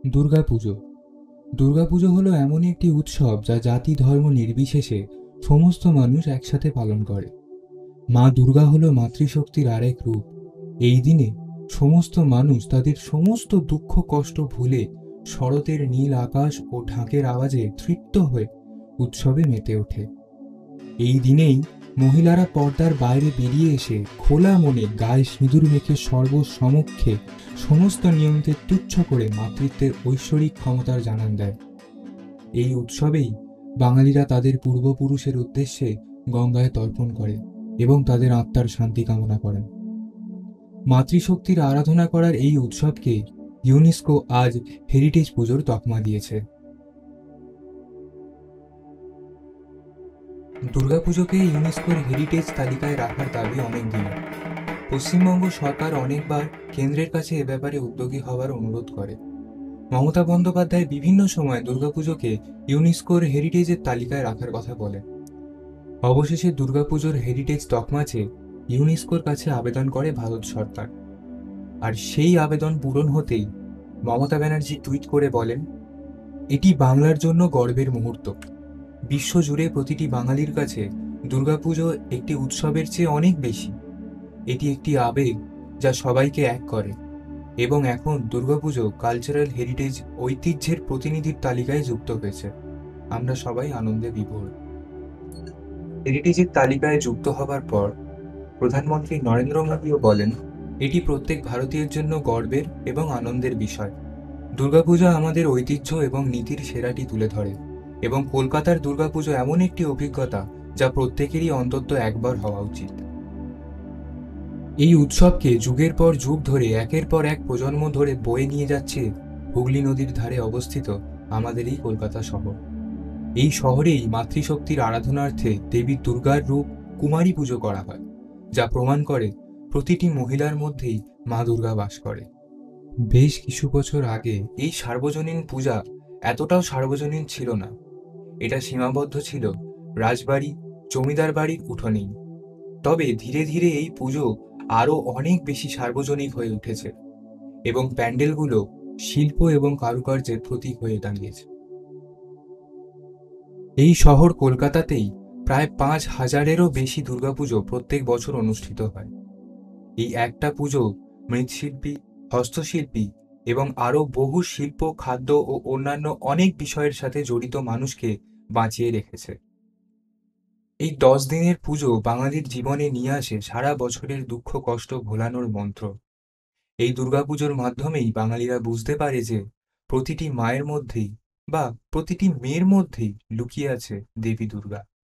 দুর্গাপুজো দুর্গাপুজো হলো এমন একটি উৎসব যা জাতি ধর্ম নির্বিশেষে সমস্ত মানুষ একসাথে পালন করে। মা দুর্গা হলো মাতৃশক্তির আরেক রূপ। এই দিনে সমস্ত মানুষ তাদের সমস্ত দুঃখ কষ্ট ভুলে শরতের নীল আকাশ ও ঢাকের আওয়াজে তৃপ্ত হয়ে উৎসবে মেতে ওঠে। এই দিনেই মহিলারা পর্দার বাইরে বেরিয়ে এসে খোলা মনে গায়ে সিঁদুর মেখে সর্বসমক্ষে সমস্ত নিয়মকে তুচ্ছ করে মাতৃত্বের ঐশ্বরিক ক্ষমতার জানান দেয়। এই উৎসবেই বাঙালিরা তাদের পূর্বপুরুষের উদ্দেশ্যে গঙ্গায় তর্পণ করে এবং তাদের আত্মার শান্তি কামনা করেন। মাতৃশক্তির আরাধনা করার এই উৎসবকে ইউনেস্কো আজ হেরিটেজ পুজোর তকমা দিয়েছে। দুর্গাপুজোকে ইউনেস্কোর হেরিটেজ তালিকায় রাখার দাবি অনেক দিনের। পশ্চিমবঙ্গ সরকার অনেকবার কেন্দ্রের কাছে এ ব্যাপারে উদ্যোগী হওয়ার অনুরোধ করে। মমতা বন্দ্যোপাধ্যায় বিভিন্ন সময় দুর্গাপুজোকে ইউনেস্কোর হেরিটেজের তালিকায় রাখার কথা বলেন। অবশেষে দুর্গাপুজোর হেরিটেজ তকমা চেয়ে ইউনেস্কোর কাছে আবেদন করে ভারত সরকার। আর সেই আবেদন পূরণ হতেই মমতা ব্যানার্জি টুইট করে বলেন, এটি বাংলার জন্য গর্বের মুহূর্ত। বিশ্বজুড়ে প্রতিটি বাঙালির কাছে দুর্গাপুজো একটি উৎসবের চেয়ে অনেক বেশি। এটি একটি আবেগ যা সবাইকে এক করে এবং এখন দুর্গাপুজো কালচারাল হেরিটেজ ঐতিহ্যের প্রতিনিধির তালিকায় যুক্ত হয়েছে। আমরা সবাই আনন্দে বিভোর। হেরিটেজের তালিকায় যুক্ত হবার পর প্রধানমন্ত্রী নরেন্দ্র মোদীও বলেন, এটি প্রত্যেক ভারতীয়ের জন্য গর্বের এবং আনন্দের বিষয়। দুর্গাপূজা আমাদের ঐতিহ্য এবং নীতির সেরাটি তুলে ধরে এবং কলকাতার দুর্গাপুজো এমন একটি অভিজ্ঞতা যা প্রত্যেকেরই অন্তত একবার হওয়া উচিত। এই উৎসবকে যুগের পর যুগ ধরে একের পর এক প্রজন্ম ধরে বয়ে নিয়ে যাচ্ছে হুগলি নদীর ধারে অবস্থিত আমাদের এই কলকাতা শহর। এই শহরেই মাতৃশক্তির আরাধনার্থে দেবী দুর্গার রূপ কুমারী পুজো করা হয়, যা প্রমাণ করে প্রতিটি মহিলার মধ্যেই মা দুর্গা বাস করে। বেশ কিছু বছর আগে এই সার্বজনীন পূজা এতটাও সার্বজনীন ছিল না। এটা সীমাবদ্ধ ছিল রাজবাড়ি, জমিদার বাড়ির উঠোনেই। তবে ধীরে ধীরে এই পুজো আরো অনেক বেশি সার্বজনিক হয়ে উঠেছে এবং প্যান্ডেলগুলো শিল্প এবং কারুকার্যের প্রতীক হয়ে দাঁড়িয়েছে। এই শহর কলকাতাতেই প্রায় 5,000-এরও বেশি দুর্গাপুজো প্রত্যেক বছর অনুষ্ঠিত হয়। এই একটা পুজো মৃৎশিল্পী, হস্তশিল্পী এবং আরো বহু শিল্প, খাদ্য ও অন্যান্য অনেক বিষয়ের সাথে জড়িত মানুষকে বাঁচিয়ে রেখেছে। এই 10 দিনের পুজো বাঙালির জীবনে নিয়ে আসে সারা বছরের দুঃখ কষ্ট ভোলানোর মন্ত্র। এই দুর্গাপুজোর মাধ্যমেই বাঙালিরা বুঝতে পারে যে প্রতিটি মায়ের মধ্যেই বা প্রতিটি মেয়ের মধ্যেই লুকিয়ে আছে দেবী দুর্গা।